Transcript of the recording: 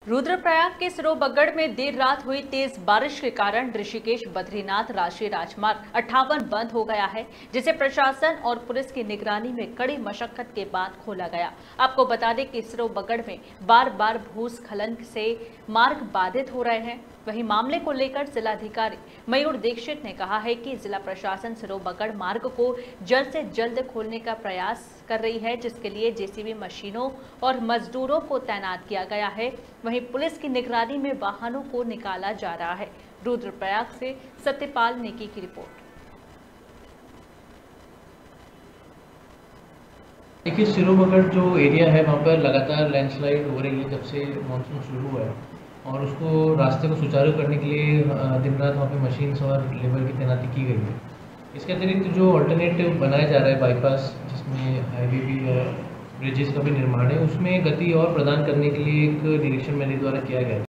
रुद्रप्रयाग के सिरोबगड़ में देर रात हुई तेज बारिश के कारण ऋषिकेश बद्रीनाथ राष्ट्रीय राजमार्ग 58 बंद हो गया है, जिसे प्रशासन और पुलिस की निगरानी में कड़ी मशक्कत के बाद खोला गया। आपको बता दें कि सिरोबगड़ में बार बार भूस्खलन से मार्ग बाधित हो रहे हैं। वहीं मामले को लेकर जिलाधिकारी मयूर दीक्षित ने कहा है कि जिला प्रशासन सिरोबगड़ मार्ग को जल्द से जल्द खोलने का प्रयास कर रही है, जिसके लिए जेसीबी मशीनों और मजदूरों को तैनात किया गया है। वहीं पुलिस की निगरानी में वाहनों को निकाला जा रहा है। रुद्रप्रयाग से सत्यपाल नेकी की रिपोर्ट। देखिए, सिरोबगड़ जो एरिया है वहाँ पर लगातार लैंडस्लाइड हो रही है जब से मानसून शुरू हुआ है, और उसको रास्ते को सुचारू करने के लिए दिन रात वहाँ पे मशीन्स और लेबर की तैनाती की गई है। इसके अतिरिक्त जो अल्टरनेटिव बनाया जा रहा है बाईपास, जिसमें हाईवे भी है, ब्रिजेस का भी निर्माण है, उसमें गति और प्रदान करने के लिए एक निरीक्षण मेरे द्वारा किया गया है।